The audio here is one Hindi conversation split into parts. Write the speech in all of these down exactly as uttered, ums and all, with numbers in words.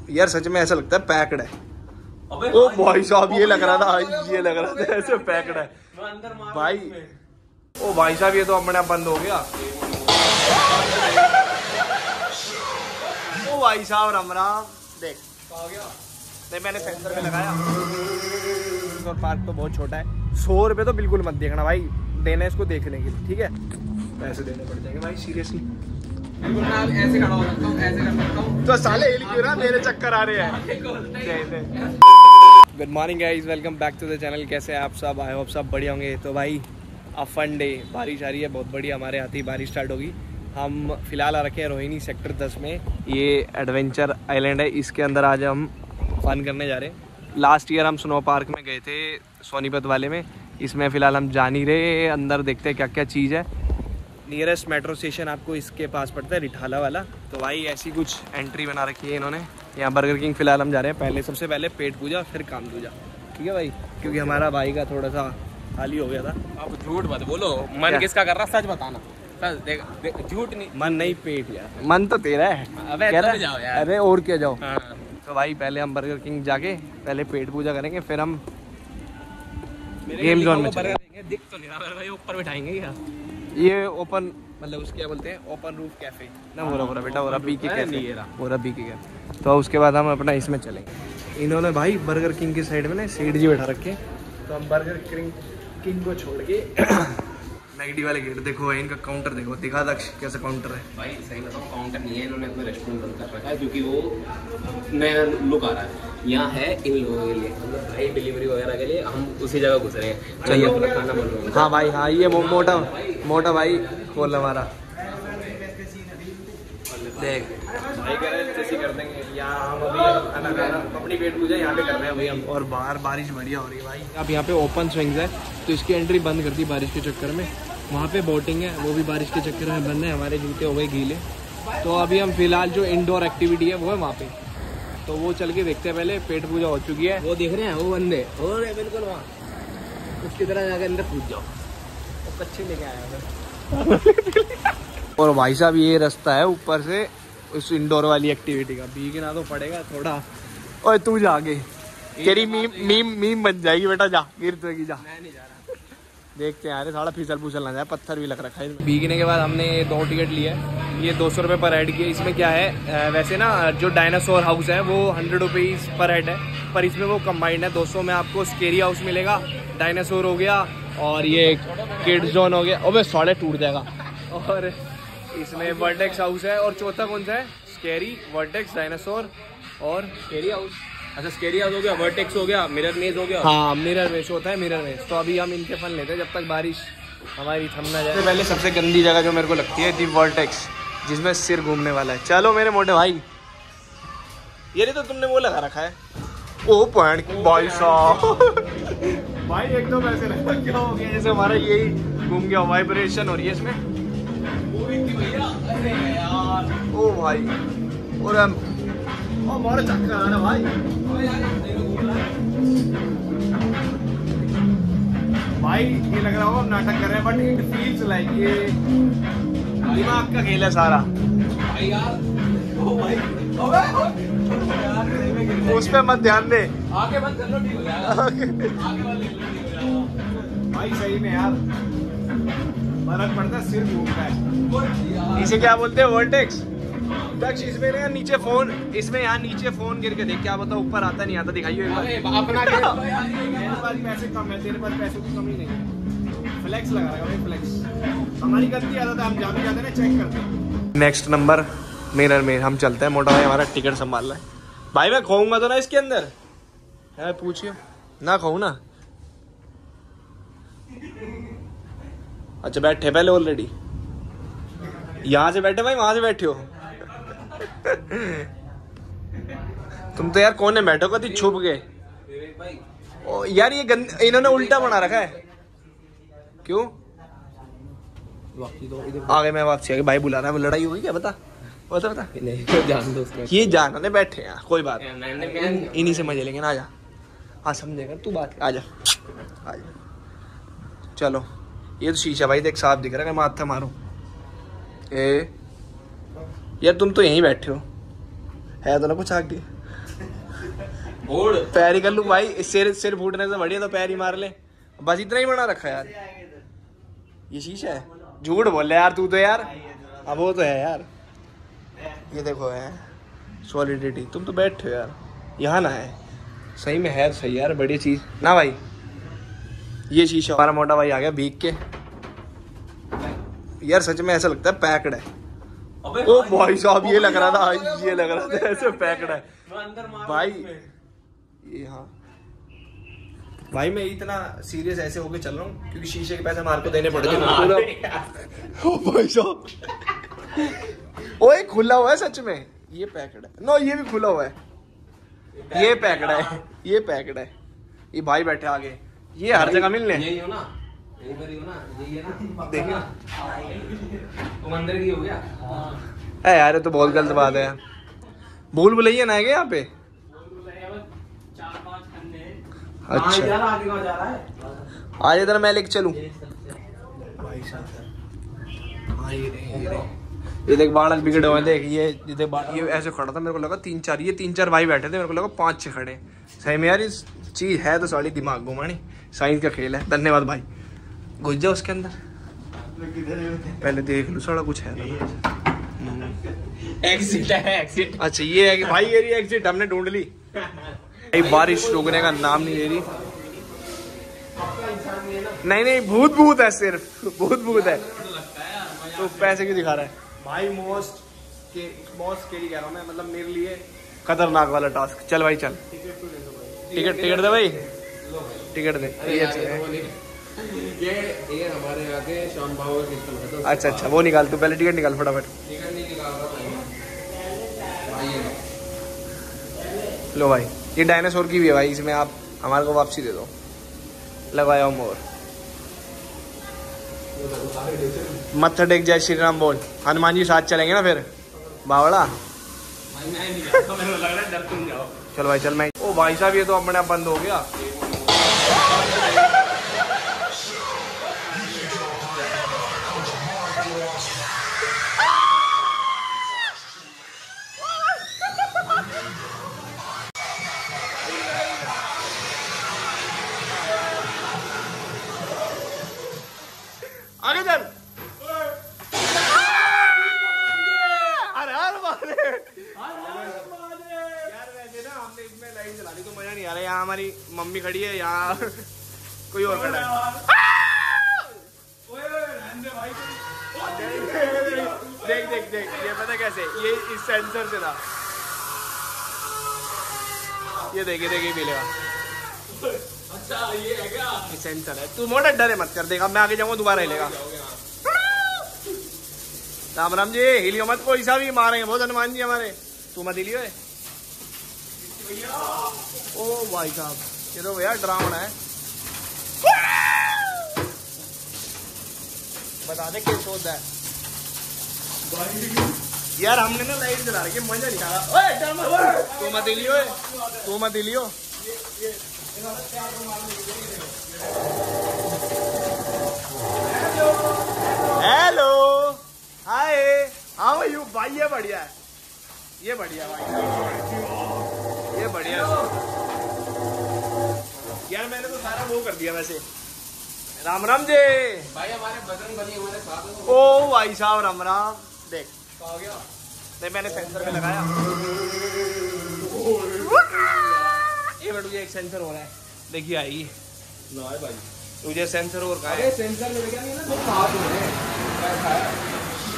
यार सच में ऐसा लगता है पैक्ड है। ओ भाई साहब ये लग रहा था, ये लग रहा था ऐसे पैक्ड है भाई। ओ भाई साहब ये तो अपने आप बंद हो गया। ओ भाई साहब राम राम। देख आ गया नहीं, मैंने सेंसर पे लगाया। और पार्क तो बहुत छोटा है। सौ रुपये तो बिल्कुल मत देखना भाई, देना इसको देखने के लिए, ठीक है? पैसे देने पड़ जाएंगे भाई सीरियसली। ऐसे खड़ा हो सकता हूँ, ऐसे कर सकता हूँ तो साले हिल क्यों रहा, मेरे चक्कर आ रहे हैं। Good morning guys, welcome back to the channel. कैसे हैं आप सब? आई होप सब बढ़िया होंगे। तो भाई अब फन डे, बारिश आ रही है बहुत बढ़िया, हमारे हाथ ही बारिश स्टार्ट होगी। हम फिलहाल आ रखे हैं रोहिणी सेक्टर दस में। ये एडवेंचर आइलैंड है, इसके अंदर आज हम फन करने जा रहे हैं। लास्ट ईयर हम स्नो पार्क में गए थे सोनीपत वाले में, इसमें फ़िलहाल हम जा नहीं रहे। अंदर देखते हैं क्या क्या चीज़ है। नियरेस्ट मेट्रो स्टेशन आपको इसके पास पड़ता है, रिठाला वाला। तो भाई ऐसी कुछ एंट्री बना रखी है इन्होंने। यहाँ बर्गर किंग फ़िलहाल हम जा रहे हैं। पहले सबसे पहले पेट पूजा, फिर काम दूजा, ठीक है भाई? क्योंकि हमारा भाई का थोड़ा सा खाली हो गया था। आप झूठ मत बोलो, मन किसका कर रहा, सच बताना। देख, देख, झूठ नहीं, मन नहीं पेट यार, मन तो तेरा है। अबे तो जाओ यार। अरे और क्या जाओ। हाँ। तो भाई पहले हम बर्गर किंग जाके पहले पेट पूजा करेंगे, फिर हम गेम जोन में चलेंगे। दिख तो नहीं रहा भाई, ऊपर बिठाएंगे क्या? ये ओपन मतलब उसके क्या बोलते हैं, ओपन रूफ कैफे ना। बोला बोला बेटा, बोला बी के कैफे, बोला बी के कैफे। तो उसके बाद हम अपना इसमें चलेंगे। इन्होंने भाई बर्गर किंग की साइड में ना सेठ जी बैठा रखे, तो हम बर्गर किंग किंग को छोड़ के मैगडी वाले गेट देखो, इनका काउंटर देखो, दिखा दक्ष कैसा काउंटर है भाई। सही बताओ, काउंटर नहीं है, इन्होंने अपना रेस्टोरेंट बंद कर रखा है क्योंकि वो नया लुक आ रहा है। यहाँ है इन लोगों के लिए, मतलब भाई डिलीवरी वगैरह के लिए हम उसी जगह घुस रहे हैं। चाहिए अपना खाना बन रहा है। हाँ भाई हाँ, ये मो, मोटा मोटा भाई खोल हमारा। देख भाई कह रहे जैसे कर देंगे। यहाँ हम अभी खाना खाना अपनी पेट पूजा यहाँ पे कर रहे हैं भाई हम। और बाहर बारिश बढ़िया हो रही है भाई। अब यहाँ पे ओपन स्विंग्स है, तो इसकी एंट्री बंद कर दी बारिश के चक्कर में। वहाँ पे बोटिंग है, वो भी बारिश के चक्कर में बंद है। हमारे जूते हो गए गीले। तो अभी हम फिलहाल जो इंडोर एक्टिविटी है वो है वहाँ पे, तो वो चल के देखते हैं। पहले पेट पूजा हो चुकी है, वो देख रहे हैं वो बंदे हो रहे बिल्कुल वहाँ, उसकी तरह जाकर अंदर कूद जाओ। वो कच्चे लेके आया और भाई साहब ये रास्ता है ऊपर से उस इंडोर वाली एक्टिविटी का। भीगना तो पड़ेगा थोड़ा। ओए तू जा आगे, तेरी मीम मीम मीम बन जाएगी बेटा, जा गिर जाएगी, जा। मैं नहीं जा रहा। देखते हैं यार, थोड़ा फिसल फुसल ना जाए, पत्थर भी लग रखा है। भीगने के बाद हमने दो टिकट लिए, ये दो सौ रुपये पर हेड की। इसमें क्या है, वैसे ना जो डायनासोर हाउस है वो हंड्रेड रुपीज़ पर हेड है, पर इसमें वो कंबाइंड है। दो सौ में आपको स्केरी हाउस मिलेगा, डायनासोर हो गया, और ये किड्स जोन हो गया। ओबे साढ़े टूट जाएगा। और इसमें वर्टेक्स हाउस है, और चौथा कौन सा है, स्केरी, वर्टेक्स, डायनासोर और स्केरी हाउस। अच्छा स्केरी हाउस हो गया, वर्टेक्स हो गया, मिरर मेज हो गया। हाँ मिरर मेज होता है, मिरर मेज। तो अभी हम इनके फन लेते हैं जब तक बारिश हमारी थम ना जाए। तो पहले सबसे गंदी जगह जो मेरे को लगती है दी वर्टेक्स, जिसमें सिर घूमने वाला है। चलो मेरे मोटे भाई, ये नहीं तो तुमने वो लगा रखा है। ओ पॉइंट भाई साहब भाई एकदम ऐसे लगा क्या हो गया, जैसे हमारा यही घूम गया, वाइब्रेशन हो रही है इसमें। ओ भाई और हम हमारा चक्कर आ रहा भाई। भाई ये लग रहा होगा हम नाटक कर रहे हैं, बट इट फील्स लाइक ये दिमाग का खेल है सारा भाई यार। ओ भाई उस पे मत ध्यान दे, आगे बंद कर लो, ठीक हो जाएगा। आगे वाले भाई सही में यार फर्क पड़ता है, सिर घूमता है। इसे क्या बोलते हैं, वर्टेक्स। दक्ष इसमें ना नीचे फोन, इसमें यहाँ नीचे फोन गिर के देख, क्या बता ऊपर आता नहीं आता, दिखाइए एक बार। अपना मेरे पास पैसे कम है, तेरे पास पैसों की कमी नहीं है। फ्लेक्स लगा रहा है फ्लेक्स। हमारी गलती आदत है, हम जहाँ भी जाते हैं चेक करते हैं। नेक्स्ट नंबर मिरर में हम चलते हैं। मोटा भाई हमारा टिकट संभाल रहा है। भाई मैं खाऊंगा तो ना इसके अंदर है, पूछिए ना खाऊं ना। अच्छा बैठे पहले ऑलरेडी, यहाँ से बैठे भाई, वहां से बैठे हो तुम तो यार कोने बैठो कभी छुप गए। ओ यार ये गंद, इन्होंने उल्टा बना रखा है। क्यों आ गए? मैं वापसी आ गई। भाई बुला रहा है, लड़ाई होगी क्या? बता बता बता। नहीं जान दो उसको, ये जान बैठे हैं, कोई बात नहीं, इन्हीं से मजे लेंगे ना। आजा, हाँ समझेगा तू बात, आजा आजा। चलो ये तो शीशा भाई देख साफ दिख रहा है, मैं माथा मारूं। ए यार तुम तो यहीं बैठे हो, है तो ना कुछ आगे पैर ही कर लूँ भाई, सिर सिर फूटने से बढ़िया तो पैर ही मार ले, बस इतना ही बना रखा यार। ये शीशा है, झूठ बोल रहा यार तू तो यार। अब वो तो है यार, ये देखो है सॉलिडिटी। तुम तो बैठे हो यार, यहाँ ना है सही में है सही यार, बड़ी चीज ना भाई। ये शीशा हमारा मोटा भाई आ गया भीग के यार, सच में ऐसा लगता है पैक्ड है। ओ भाई साहब ये लग रहा था, ये लग रहा था ऐसे पैक्ड है भाई। ये हाँ भाई मैं इतना सीरियस ऐसे होके चल रहा हूँ क्योंकि शीशे के पैसे मार को देने पड़ते हैं। ओ भाई साहब ओए खुला हुआ है सच में, ये पैक्ड है। नो ये भी खुला हुआ है, ये पैक्ड है, ये पैक्ड है। ये भाई बैठे आगे, ये हर जगह मिलने यही हो ना, यही पर ही हो ना, यही है ना। देखिए तुम अंदर की हो गया है यार, ये तो बहुत गलत बात है। भूल भुलैया ना है क्या यहाँ पे? अच्छा यार आगे कहाँ जा रहा है? आज इधर मैं लेके चलूं भाई साहब। हाँ ये रहे, ये रहे। ये देख बालक बिगड़े हुए, देख ये ये देख ये ऐसे खड़ा था, मेरे को लगा तीन चार, ये तीन चार भाई बैठे थे, मेरे को लगा पांच छह खड़े। सही में यार इस चीज है तो साड़ी दिमाग घुमानी, साइंस का खेल है। धन्यवाद भाई, घुस जाओ उसके अंदर, पहले देख लो सारा कुछ है। एग्जिट है, एग्जिट। अच्छा ये है कि भाई ये रही एग्जिट, हमने ढूंढ ली। बारिश रुकने का नाम नहीं ले रही। नहीं नहीं भूत भूत है, सिर्फ भूत भूत है। तो पैसे क्यों दिखा रहा है भाई? मोस्ट के मोस्ट के लिए कह रहा हूँ मैं, मतलब मेरे लिए खतरनाक वाला टास्क। चल भाई चल, टिकट टिकट दे भाई, टिकट दे। ये ये ये हमारे यहाँ के शाम बाबू का सिस्टम है। तो अच्छा अच्छा वो निकाल, तू पहले टिकट निकाल फटाफट। टिकट नहीं निकाल रहा भाई, लो भाई ये डायनासोर की भी है भाई, इसमें आप हमारे को वापसी दे दो। लगाया मोर, मत्था टेक जय श्री राम बोल। हनुमान जी साथ चलेंगे ना फिर बावड़ा। चल भाई चल। मैं ओ भाई साहब ये तो अपने आप बंद हो गया। आगे चल। अरे यार वैसे ना हमने इसमें लाइट जला दी तो मजा नहीं आ रहा। यहाँ हमारी मम्मी खड़ी है, यहाँ कोई और खड़ा है। देख देख देख ये पता कैसे, ये इस सेंसर से था। ये देखिए देखिए मिलेगा। अच्छा ये है क्या? ये सेंसर है। तू मोटा डरे मत कर, देगा मैं आगे जाऊंगा दोबारा हिलेगा। राम राम जी, हिलियो मत, कोई सा भी मारेंगे बहुत हनुमान जी हमारे। तू मत हिलियो है। ओ भाई साहब ये तो भैया डरावना है। बता दे क्या सोच है यार। हमने ना लाइट जला रखी, मजा नहीं आ रहा। तू मत हिलियो है, तू मत हिलियो। Hello hi how are you भाई? ये बढ़िया है, ये बढ़िया भाई, ये बढ़िया यार। मैंने तो सारा वो कर दिया वैसे। राम राम जी भाई, हमारे बदन बनी हमारे साथ। ओ भाई साहब राम राम। देख क्या हो गया? नहीं मैंने सेंसर पे लगाया। ये मुझे एक सेंसर हो रहा है, देखिए आएगी ना भाई। तुझे सेंसर और का है? सेंसर मेरे क्या नहीं है ना, तो साथ में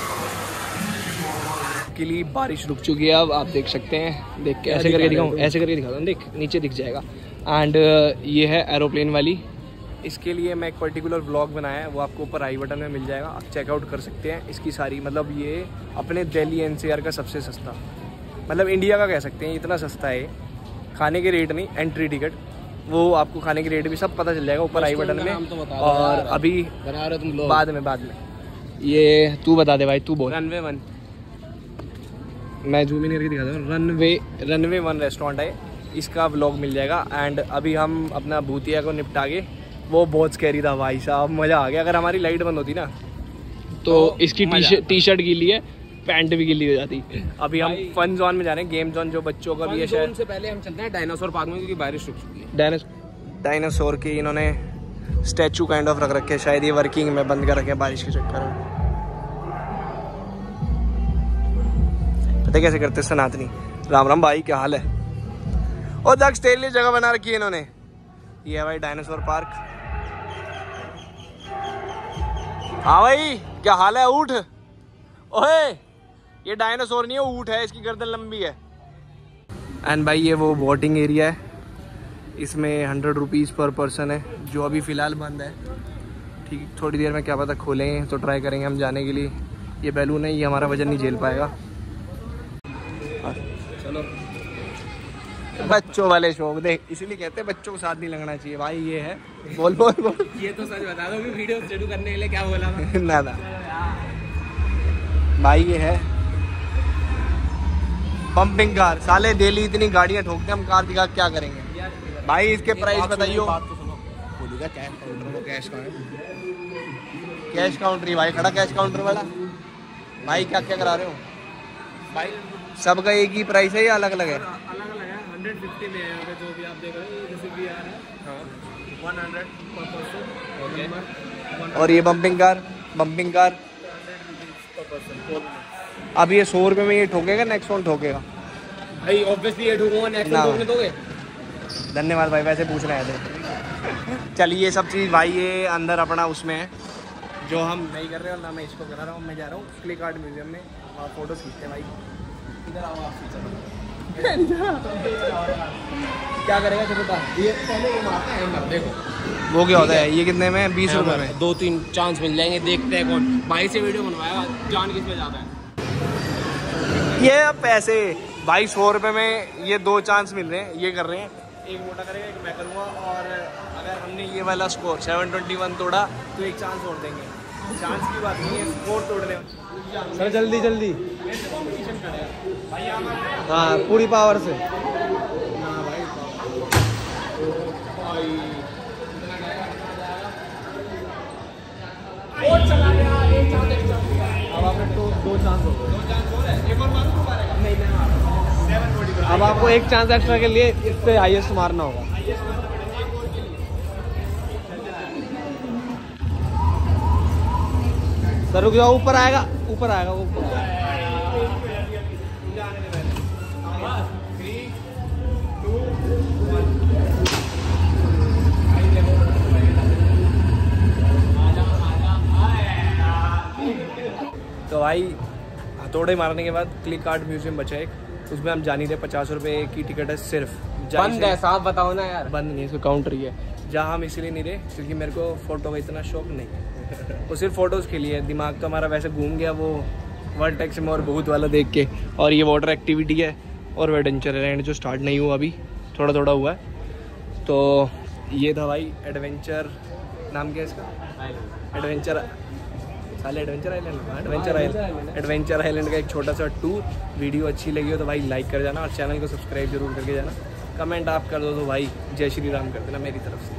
के लिए बारिश रुक चुकी है। अब आप देख सकते हैं, देख के ऐसे करके दिखाऊं, ऐसे करके दिखाता हूँ, देख नीचे दिख जाएगा। एंड ये है एरोप्लेन वाली। इसके लिए मैं एक पर्टिकुलर व्लॉग बनाया है, वो आपको ऊपर आई बटन में मिल जाएगा, आप चेकआउट कर सकते हैं। इसकी सारी मतलब ये अपने दिल्ली एनसीआर का सबसे सस्ता, मतलब इंडिया का कह सकते हैं, इतना सस्ता है। खाने के रेट नहीं, एंट्री टिकट वो आपको खाने के रेट भी सब पता चल जाएगा ऊपर आई बटन में। तो और अभी बना रहे तुम लोग, बाद में बाद में ये तू बता दे भाई, तू बोल। रनवे वन, मैं जूम इन करके दिखा दूँ। रनवे रनवे वन रेस्टोरेंट है, इसका व्लॉग मिल जाएगा। एंड अभी हम अपना भूतिया को निपटा के, वो बहुत स्कैरी था भाई साहब, मज़ा आ गया। अगर हमारी लाइट बंद होती ना तो इसकी टी शर्ट गीली है, पैंट भी गिल्ली हो जाती। अभी हम फन जोन में जा रहे हैं, गेम जोन जो बच्चों का भी है शायद। से पहले हम चलते हैं डायनासोर पार्क में क्योंकि बारिश रुक चुकी है। डायनास डायनासोर के इन्होंने स्टैचू काइंड ऑफ रख रखे हैं, शायद ये वर्किंग में बंद कर रखे हैं बारिश के चक्कर में। पता कैसे करते सनातनी। राम राम भाई, क्या हाल है? और दक्ष तेरे लिए जगह बना रखी है इन्होंने। ये है भाई डायनासोर पार्क। हाँ भाई क्या हाल है? ऊँट। ओए ये डायनासोर नहीं है, ऊँट है, इसकी गर्दन लंबी है। एंड भाई ये वो बोटिंग एरिया है, इसमें हंड्रेड रुपीज़ पर पर्सन है, जो अभी फ़िलहाल बंद है। ठीक, थोड़ी देर में क्या पता खोलेंगे तो ट्राई करेंगे हम जाने के लिए। ये बैलून है, ये हमारा वजन नहीं झेल पाएगा। चलो बच्चों वाले शौक देख, इसीलिए कहते हैं बच्चों को साथ नहीं लगना चाहिए भाई। ये है बोल बोल बोल। ये तो सच बता दो कि वीडियो शुरू करने के लिए क्या बोला था। ना ना भाई, ये है पंपिंग कार। साले डेली इतनी गाड़ियां ठोकते हम, कार दिखा क्या करेंगे भाई? इसके प्राइस बताइयो। कैश काउंटर, कैश काउंटर भाई खड़ा, कैश काउंटर वाला भाई। क्या क्या करा रहे हो भाई? सबका एक ही प्राइस है या अलग अलग है? अलग अलग है, हंड्रेड फिफ्टी में है यहाँ पे जो भी आप देख रहे हो। जैसे भी यार है वन हंड्रेड पर पर्सन। और ये बम्पिंग कार, बम्पिंग कार अब ये सौ रुपये में ये ठोकेगा, नेक्स्ट वन ठोकेगा भाई? ऑब्वियसली ये ठोकूंगा, नेक्स्ट वन ठोकने दोगे? धन्यवाद भाई, वैसे पूछ रहे थे। चलिए ये सब चीज़ भाई ये अंदर अपना उसमें है, जो हम नहीं कर रहे और ना मैं इसको करा रहा हूँ। मैं जा रहा हूँ क्लिक आर्ट म्यूजियम में, वहाँ फोटो खींचते हैं भाई। इधर आओ आप। क्या करेगा छोटा? ये पहले वो मारते हैं, देखो वो क्या होता है? ये कितने में? बीस रुपये में दो तीन चांस मिल जाएंगे। देखते हैं कौन भाई से वीडियो बनवाएगा, जान किस में ज़्यादा है। ये पैसे भाई सौ रुपये में ये दो चांस मिल रहे हैं, ये कर रहे हैं। एक मोटा करेगा, एक मैं करूँगा, और अगर हमने ये वाला स्कोर सेवन ट्वेंटी वन तोड़ा तो एक चांस छोड़ देंगे। चांस की बात नहीं है, स्कोर तोड़ने। सर जल्दी जल्दी कॉम्पिटिशन करेगा भाई। हाँ पूरी पावर से। अब आपने तो दो चांस हो गए। अब आपको एक चांस एक्स्ट्रा के लिए इससे हाईएस्ट मारना होगा। सर रुक जाओ, ऊपर आएगा, ऊपर आएगा वो ऊपर आएगा। तो भाई हथौड़े मारने के बाद क्लिक आर्ट म्यूजियम बचा एक, उसमें हम जा नहीं रहे। पचास रुपए की टिकट है सिर्फ। बंद है साहब, बताओ ना यार। बंद नहीं है, इसको काउंटर ही है। जहाँ हम इसीलिए नहीं रहे क्योंकि मेरे को फोटो का इतना शौक नहीं है। वो सिर्फ फोटोज़ के लिए, दिमाग तो हमारा वैसे घूम गया वो वर्ल्ड टैक्स में और बहुत वाला देख के। और ये वाटर एक्टिविटी है और एडवेंचर लैंड जो स्टार्ट नहीं हुआ अभी, थोड़ा थोड़ा हुआ है। तो ये था भाई एडवेंचर, नाम क्या है इसका? एडवेंचर साले adventure island adventure island adventure island का एक छोटा सा टूर। वीडियो अच्छी लगी हो तो भाई लाइक कर जाना और चैनल को सब्सक्राइब जरूर करके जाना। कमेंट आप कर दो तो भाई जय श्री राम कर देना मेरी तरफ से।